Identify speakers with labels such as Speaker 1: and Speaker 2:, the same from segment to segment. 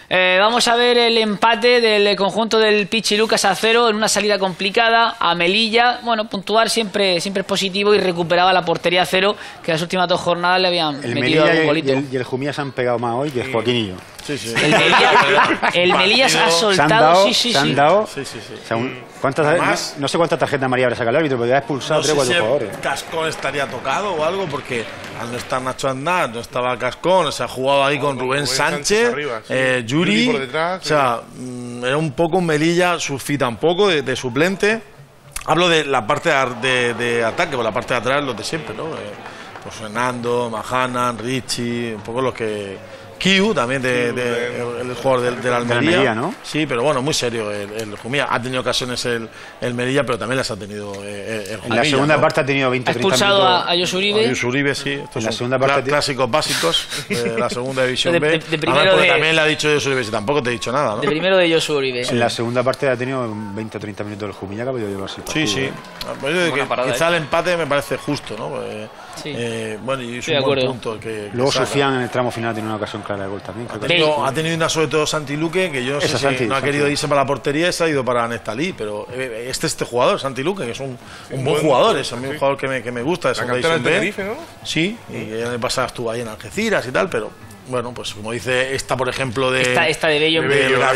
Speaker 1: Vamos a ver el empate del conjunto del Pichi Lucas a 0 en una salida complicada a Melilla. Bueno, puntuar siempre es positivo y recuperaba la portería a 0, que las últimas 2 jornadas le habían metido algún golito.
Speaker 2: Y el Jumilla se han pegado más hoy que Joaquín y yo.
Speaker 3: Sí, sí.
Speaker 1: El Melilla ha soltado.
Speaker 2: Se han dado. O sea, no sé cuántas tarjetas María habrá sacado el árbitro, porque ha expulsado 3 o 4 jugadores.
Speaker 3: Cascón estaría tocado o algo, porque al no estar Nacho Aznar, no estaba Cascón, se ha jugado ahí con Rubén Sánchez,
Speaker 4: arriba,
Speaker 3: Yuri
Speaker 4: por detrás,
Speaker 3: o sea, era un poco un Melilla, Sufi tampoco, de suplente. Hablo de la parte de ataque, por la parte de atrás los de siempre, ¿no? Pues Fernando, Mahanan, Richie, un poco los que... Kiu también, el jugador del Almería,
Speaker 2: ¿no?
Speaker 3: Sí, pero bueno, muy serio el Jumilla. Ha tenido ocasiones el Melilla, pero también las ha tenido el Jumilla.
Speaker 2: En la segunda parte ha tenido 20 o 30 minutos.
Speaker 1: Ha expulsado a Yosu Uribe.
Speaker 3: A Yosu Uribe, sí. Estos
Speaker 2: en la
Speaker 3: son
Speaker 2: segunda parte
Speaker 3: clásicos básicos de la segunda división B.
Speaker 1: Porque
Speaker 3: también le ha dicho Yosu Uribe, si tampoco te he dicho nada, ¿no?
Speaker 1: De primero de Yosu Uribe.
Speaker 2: En la segunda parte ha tenido 20 o 30 minutos el Jumilla, que ha podido llevarse el partido.
Speaker 3: Sí. Pues quizá el empate me parece justo, ¿no? Bueno, y es un buen punto
Speaker 2: luego Sufián en el tramo final tiene una ocasión clara de gol también.
Speaker 3: Ha tenido una sobre todo Santi Luque, que yo no sé si no ha querido irse para la portería y se ha ido para Nestalí, pero este jugador, Santi Luque, que es un buen jugador, es un jugador que me gusta, es un
Speaker 4: de Tenerife, ¿no?
Speaker 3: Sí, y el año pasado estuvo ahí en Algeciras y tal, pero bueno, pues como dice esta, por ejemplo,
Speaker 1: esta de Bello,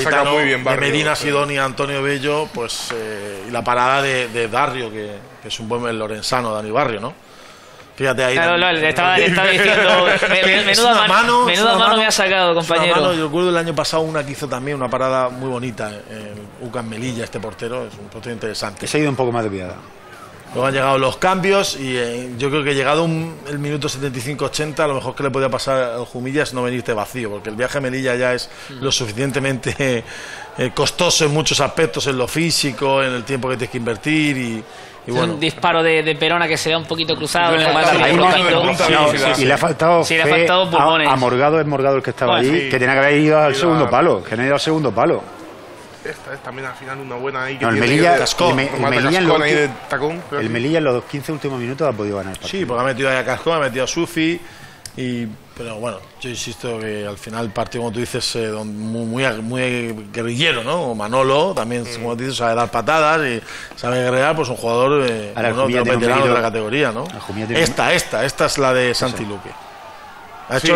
Speaker 3: de Medina Sidonia, Antonio Bello, pues y la parada de Barrio, que es un buen lorenzano, Dani Barrio, ¿no? Fíjate ahí.
Speaker 1: Claro, le estaba diciendo, menuda mano me ha sacado, compañero.
Speaker 3: Yo recuerdo el año pasado una que hizo también una parada muy bonita, Ucas Melilla, este portero, es un portero interesante.
Speaker 2: Se ha ido un poco más de piedad.
Speaker 3: Luego han llegado los cambios y yo creo que llegado el minuto 75-80, a lo mejor que le podía pasar al Jumilla es no venirte vacío, porque el viaje a Melilla ya es lo suficientemente costoso en muchos aspectos, en lo físico, en el tiempo que tienes que invertir y bueno.
Speaker 1: Un disparo de Perona que se da un poquito cruzado.
Speaker 2: Y le ha faltado
Speaker 1: pulmones.
Speaker 2: A Morgado, es Morgado el que estaba allí, que tenía que haber ido al segundo palo, que no ha ido al segundo palo.
Speaker 4: Esta es también al final una buena ahí que
Speaker 2: el
Speaker 4: Melilla
Speaker 2: el Melilla en los 15 últimos minutos ha podido ganar el partido.
Speaker 3: Sí, porque ha metido ahí a Cascón, ha metido a Sufi pero bueno, yo insisto que al final el partido, como tú dices, muy guerrillero, ¿no? O Manolo también, como tú dices, sabe dar patadas y sabe guerrear, pues un jugador de la categoría, ¿no? Esta es la de Santi Luque. Ha hecho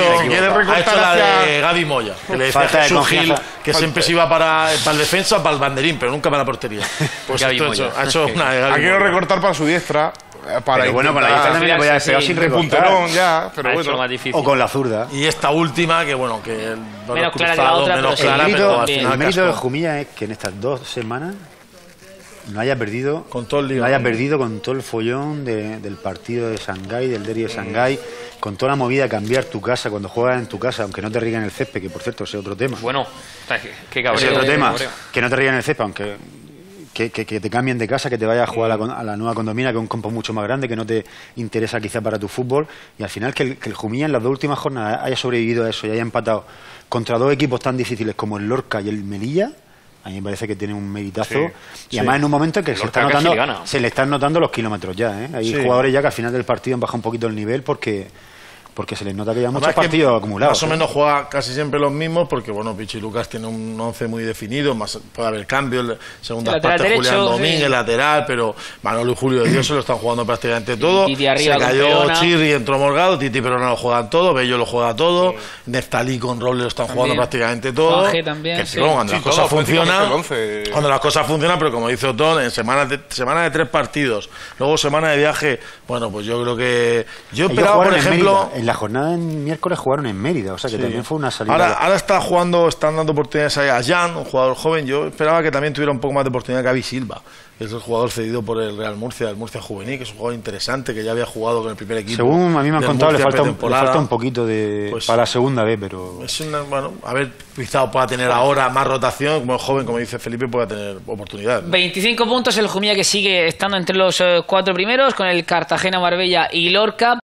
Speaker 3: la de Gaby Moya, que le decía a Jesús Gil que siempre se iba para el defensa o para el banderín, pero nunca para la portería. Pues ha hecho una de Gaby Moya.
Speaker 4: Ha querido recortar para su diestra.
Speaker 2: Pero bueno, para la diestra también le podía haber pegado sin recortar.
Speaker 4: Ya, pero bueno.
Speaker 2: O con la zurda.
Speaker 3: Y esta última, que bueno, que
Speaker 1: menos clara que la otra,
Speaker 2: pero el mérito del Jumilla es que en estas 2 semanas no haya perdido con todo el follón del partido de Shanghái, del derbi de Shanghái, con toda la movida de cambiar tu casa cuando juegas en tu casa, aunque no te riegan el césped, que por cierto ese es otro tema.
Speaker 5: Bueno, qué cabrón.
Speaker 2: Ese otro tema, que no te riegan el césped, aunque que te cambien de casa, que te vayas a jugar a la nueva condomina, que es un campo mucho más grande, que no te interesa quizá para tu fútbol, y al final que el Jumilla en las 2 últimas jornadas haya sobrevivido a eso y haya empatado contra 2 equipos tan difíciles como el Lorca y el Melilla. A mí me parece que tiene un meritazo y además en un momento en que se le están notando los kilómetros ya, ¿eh? Hay jugadores ya que al final del partido han bajado un poquito el nivel porque se les nota que ya muchos partidos acumulados.
Speaker 3: Más o menos juega casi siempre los mismos porque, bueno, Pichi Lucas tiene un 11 muy definido, más puede haber cambios, segunda parte Julián Domínguez, lateral, pero Manolo y Julio de Dios se lo están jugando prácticamente todo. Se cayó Chirri, entró Morgado, Titi Perona lo juegan todo, Bello lo juega todo, Neftalí con Robles lo están jugando prácticamente todo.
Speaker 1: También,
Speaker 3: cuando las cosas funcionan, pero como dice Otón, en semana de 3 partidos, luego semana de viaje, bueno, pues yo creo que yo esperaba, por ejemplo,
Speaker 2: la jornada en miércoles jugaron en Mérida, o sea que también fue una salida.
Speaker 3: Ahora están dando oportunidades a Jan, un jugador joven. Yo esperaba que también tuviera un poco más de oportunidad que Gaby Silva, que es el jugador cedido por el Real Murcia, el Murcia Juvenil, que es un jugador interesante, que ya había jugado con el primer equipo.
Speaker 2: Según a mí me han contado, le falta un poquito para la segunda vez, pero
Speaker 3: es a ver, quizá pueda tener ahora más rotación, como joven, como dice Felipe, pueda tener oportunidad, ¿no?
Speaker 1: 25 puntos el Jumilla, que sigue estando entre los 4 primeros, con el Cartagena, Marbella y Lorca.